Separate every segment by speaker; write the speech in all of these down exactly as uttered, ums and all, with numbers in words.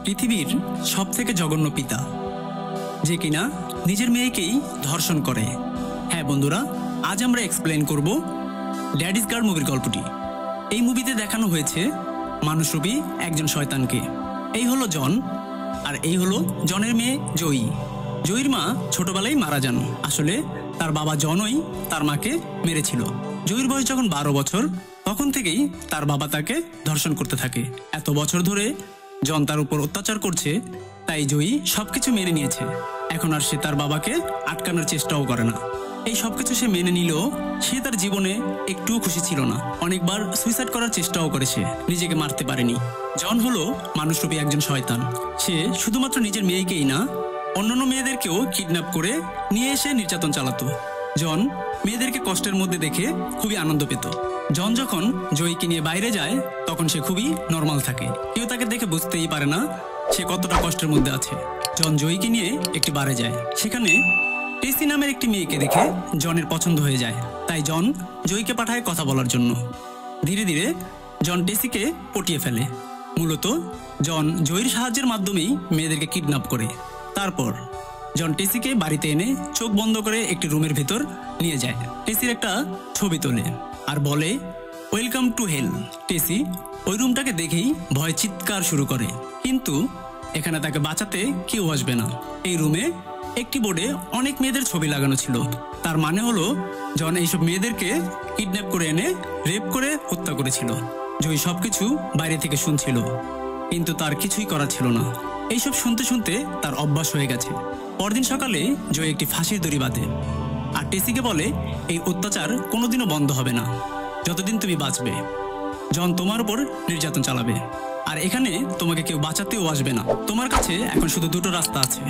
Speaker 1: পৃথিবীর সবথেকে জঘন্য পিতা, যে কিনা নিজের মেয়েকেই ধর্ষণ করে। হ্যাঁ বন্ধুরা, আজ আমরা এক্সপ্লেন করব ড্যাড ইজ গড মুভির গল্পটি। এই মুভিতে দেখানো হয়েছে মানুষরূপী একজন শয়তানকে। এই হলো জন, আর এই হলো জনের মেয়ে জয়ী। জয়ীর মা ছোটবেলায় মারা যান। আসলে তার বাবা জনই তার মাকে মেরেছিল। জয়ীর বয়স যখন বারো বছর, তখন থেকেই তার বাবা তাকে ধর্ষণ করতে থাকে। এত বছর ধরে জন তার উপর অত্যাচার করছে, তাই জয়ী সবকিছু মেনে নিয়েছে। এখন আর সে তার বাবাকে আটকানোর চেষ্টাও করে না। এই সবকিছু সে মেনে নিলেও সে তার জীবনে একটুও খুশি ছিল না। অনেকবার সুইসাইড করার চেষ্টাও করেছে, নিজেকে মারতে পারেনি। জন হলো মানুষরূপী একজন শয়তান। সে শুধুমাত্র নিজের মেয়েকেই না, অন্যান্য মেয়েদেরকেও কিডন্যাপ করে নিয়ে এসে নির্যাতন চালাতো। জন মেয়েদেরকে কষ্টের মধ্যে দেখে খুবই আনন্দ পেত। জন যখন জয়ীকে নিয়ে বাইরে যায়, তখন সে খুবই নর্মাল থাকে। কেউ তাকে দেখে বুঝতেই পারে না সে কতটা কষ্টের মধ্যে আছে। জন জয়ীকে নিয়ে একটি বারে যায়। সেখানে টেসি নামের একটি মেয়েকে দেখে জনের পছন্দ হয়ে যায়। তাই জন জয়ীকে পাঠায় কথা বলার জন্য। ধীরে ধীরে জন টেসিকে পটিয়ে ফেলে। মূলত জন জয়ীর সাহায্যের মাধ্যমেই মেয়েদেরকে কিডন্যাপ করে। তারপর জন টেসিকে বাড়িতে এনে চোখ বন্ধ করে একটি রুমের ভেতর নিয়ে যায়। টেসির একটা ছবি তোলে আর বলে, ওয়েলকাম টু হেল। টেসি ওই রুমটাকে দেখেই ভয় চিৎকার শুরু করে, কিন্তু এখানে তাকে বাঁচাতে কেউ আসবে না। এই রুমে একটি বোর্ডে অনেক মেয়েদের ছবি লাগানো ছিল। তার মানে হলো জন এইসব মেয়েদেরকে কিডন্যাপ করে এনে রেপ করে হত্যা করেছিল। জয়ী সবকিছু বাইরে থেকে শুনছিল, কিন্তু তার কিছুই করার ছিল না। এইসব শুনতে শুনতে তার অভ্যাস হয়ে গেছে। পরদিন সকালে জয়ী একটি ফাঁসির দড়ি বাঁধে আর টেসিকে বলে, এই অত্যাচার কোনোদিনও বন্ধ হবে না যতদিন তুমি বাঁচবে। জন তোমার উপর নির্যাতন চালাবে, আর এখানে তোমাকে কেউ বাঁচাতেও আসবে না। তোমার কাছে এখন শুধু দুটো রাস্তা আছে,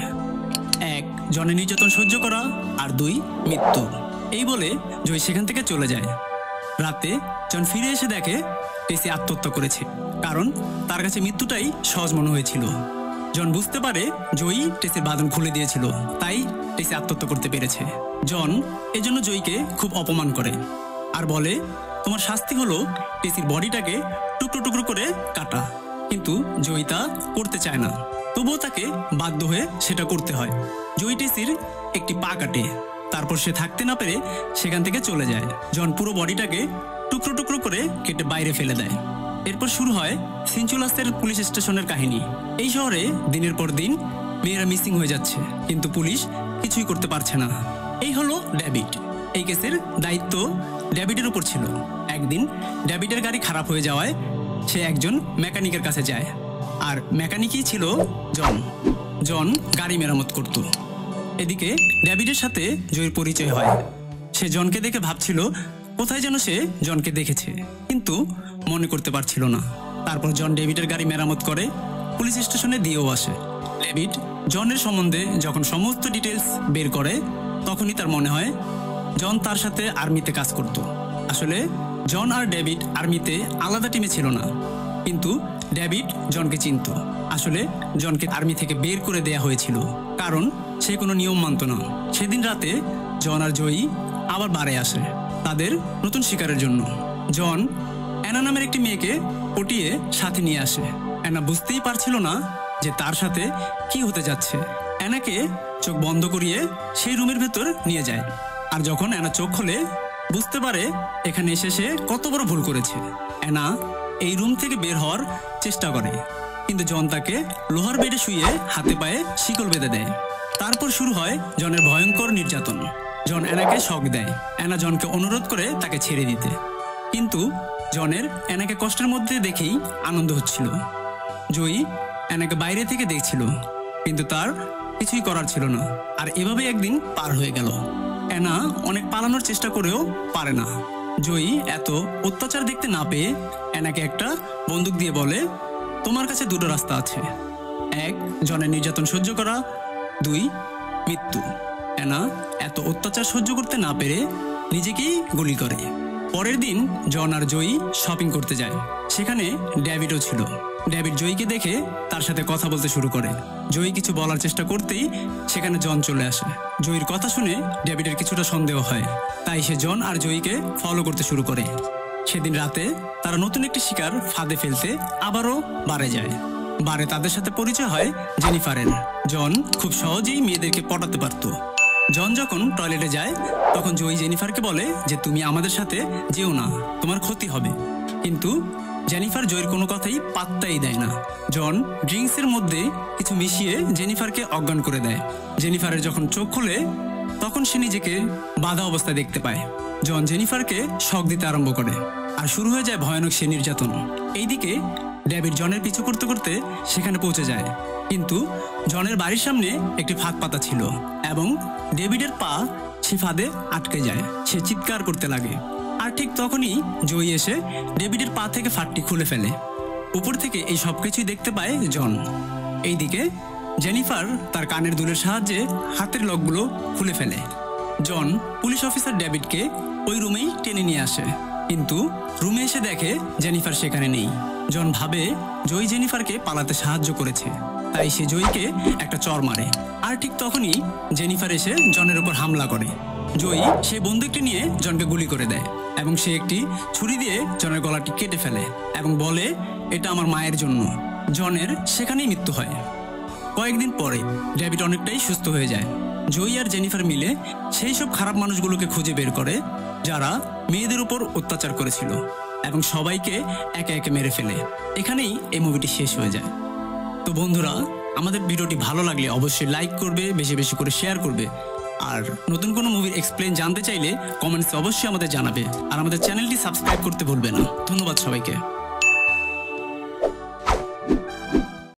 Speaker 1: এক জনের নির্যাতন সহ্য করা, আর দুই মৃত্যু। এই বলে জয়ী সেখান থেকে চলে যায়। রাতে জন ফিরে এসে দেখে টেসি আত্মহত্যা করেছে, কারণ তার কাছে মৃত্যুটাই সহজ মনে হয়েছিল। জন বুঝতে পারে জয়ী টেসির বাঁধন খুলে দিয়েছিল, তাই টেসি আত্মহত্যা করতে পেরেছে। জন এজন্য জয়ীকে খুব অপমান করে আর বলে, তোমার শাস্তি হলো টেসির বডিটাকে টুকরো টুকরো করে কাটা। কিন্তু জয়ী তা করতে চায় না, তবুও তাকে বাধ্য হয়ে সেটা করতে হয়। জয়ী টেসির একটি পা কাটে, তারপর সে থাকতে না পেরে সেখান থেকে চলে যায়। জন পুরো বডিটাকে টুকরো টুকরো করে কেটে বাইরে ফেলে দেয়। এরপর শুরু হয় সিনচুলাসের পুলিশ স্টেশনের কাহিনী। এই শহরে দিনের পর দিন মেয়েরা মিসিং হয়ে যাচ্ছে, কিন্তু পুলিশ কিছুই করতে পারছে না। এই হলো ডেভিড। এই কেসের দায়িত্ব ডেভিডের উপর ছিল। একদিন ডেভিডের গাড়ি খারাপ হয়ে যাওয়ায় সে একজন মেকানিকের কাছে যায়, আর মেকানিকই ছিল জন। জন গাড়ি মেরামত করত। এদিকে ডেভিডের সাথে জয়ীর পরিচয় হয়। সে জনকে দেখে ভাবছিল কোথায় যেন সে জনকে দেখেছে, কিন্তু মনে করতে পারছিল না। তারপর জন ডেভিডের গাড়ি মেরামত করে পুলিশ স্টেশনে দিয়েও আসে। ডেভিড জনের সম্বন্ধে যখন সমস্ত ডিটেলস বের করে, তখনই তার মনে হয় জন তার সাথে আর্মিতে কাজ করত। আসলে জন আর ডেভিড আর্মিতে আলাদা টিমে ছিল না, কিন্তু ডেভিড জনকে চিনত। আসলে জনকে আর্মি থেকে বের করে দেয়া হয়েছিল, কারণ সে কোনো নিয়ম মানত না। সেদিন রাতে জন আর জয়ী আবার বারে আসে তাদের নতুন শিকারের জন্য। জন অ্যানা নামের একটি মেয়েকে পটিয়ে সাথে নিয়ে আসে। অ্যানা বুঝতেই পারছিল না যে তার সাথে কি হতে যাচ্ছে। অ্যানাকে চোখ বন্ধ করিয়ে সেই রুমের ভেতর নিয়ে যায়, আর যখন অ্যানা চোখ খোলে বুঝতে পারে এখানে এসে সে কত বড় ভুল করেছে। অ্যানা এই রুম থেকে বের হওয়ার চেষ্টা করে, কিন্তু জন তাকে লোহার বেডে শুয়ে হাতে পায়ে শিকল বেঁধে দেয়। তারপর শুরু হয় জনের ভয়ঙ্কর নির্যাতন। জন অ্যানাকে শক দেয়। অ্যানা জনকে অনুরোধ করে তাকে ছেড়ে দিতে, কিন্তু জনের অ্যানাকে কষ্টের মধ্যে দেখেই আনন্দ হচ্ছিল। জয়ী অ্যানাকে বাইরে থেকে দেখছিল, কিন্তু তার কিছুই করার ছিল না। আর এভাবে একদিন পার হয়ে গেল। অ্যানা অনেক পালানোর চেষ্টা করেও পারে না। জয়ী এত অত্যাচার দেখতে না পেয়ে অ্যানাকে একটা বন্দুক দিয়ে বলে, তোমার কাছে দুটো রাস্তা আছে, এক জনের নির্যাতন সহ্য করা, দুই মৃত্যু। অ্যানা এত অত্যাচার সহ্য করতে না পেরে নিজেকেই গুলি করে। পরের দিন জন আর জয়ী শপিং করতে যায়। সেখানে ডেভিডও ছিল। ডেভিড জয়ীকে দেখে তার সাথে কথা বলতে শুরু করে। জয়ী কিছু বলার চেষ্টা করতেই সেখানে জন চলে আসে। জয়ীর কথা শুনে ডেভিডের কিছুটা সন্দেহ হয়, তাই সে জন আর জয়ীকে ফলো করতে শুরু করে। সেদিন রাতে তারা নতুন একটি শিকার ফাঁদে ফেলতে আবারও বারে যায়। বারে তাদের সাথে পরিচয় হয় জেনিফারের। জন খুব সহজেই মেয়েদেরকে পটাতে পারত। জন যখন টয়লেটে যায় তখন জয়ী জেনিফারকে বলে যে তুমি আমাদের সাথে যেও না, তোমার ক্ষতি হবে। কিন্তু জেনিফার জয়ের কোনো কথাই পাত্তাই দেয় না। জন ড্রিঙ্কসের মধ্যে কিছু মিশিয়ে জেনিফারকে অজ্ঞান করে দেয়। জেনিফারের যখন চোখ খুলে তখন সে নিজেকে বাধা অবস্থায় দেখতে পায়। জন জেনিফারকে শক দিতে আরম্ভ করে আর শুরু হয়ে যায় ভয়ানক সে নির্যাতন। এইদিকে ডেভিড জনের পিছু করতে করতে সেখানে পৌঁছে যায়, কিন্তু জনের বাড়ির সামনে একটি ফাঁদ পাতা ছিল এবং ডেভিডের পা সে ফাঁদে আটকে যায়। সে চিৎকার করতে লাগে আর ঠিক তখনই জয়ী এসে ডেভিডের পা থেকে ফাঁদটি খুলে ফেলে। উপর থেকে এই সব কিছুই দেখতে পায় জন। এইদিকে জেনিফার তার কানের দুলের সাহায্যে হাতের লকগুলো খুলে ফেলে। জন পুলিশ অফিসার ডেভিডকে ওই রুমেই টেনে নিয়ে আসে, কিন্তু রুমে এসে দেখে জেনিফার সেখানে নেই। জন ভাবে জয়ী জেনিফারকে পালাতে সাহায্য করেছে, তাই সে জয়ীকে একটা চর মারে। আর ঠিক তখনই জেনিফার এসে জনের উপর হামলা করে। জয়ী সে বন্দুকটি নিয়ে জনকে গুলি করে দেয় এবং সে একটি ছুরি দিয়ে জনের গলাটি কেটে ফেলে এবং বলে এটা আমার মায়ের জন্য। জনের সেখানেই মৃত্যু হয়। কয়েকদিন পরে ডেভিড অনেকটাই সুস্থ হয়ে যায়। জয়ী আর জেনিফার মিলে সেই সব খারাপ মানুষগুলোকে খুঁজে বের করে যারা মেয়েদের উপর অত্যাচার করেছিল এবং সবাইকে একে একে মেরে ফেলে। এখানেই এই মুভিটি শেষ হয়ে যায়। তো বন্ধুরা, আমাদের ভিডিওটি ভালো লাগলে অবশ্যই লাইক করবে, বেশি বেশি করে শেয়ার করবে। আর নতুন কোনো মুভির এক্সপ্লেইন জানতে চাইলে কমেন্টসে অবশ্যই আমাদের জানাবে। আর আমাদের চ্যানেলটি সাবস্ক্রাইব করতে ভুলবে না। ধন্যবাদ সবাইকে।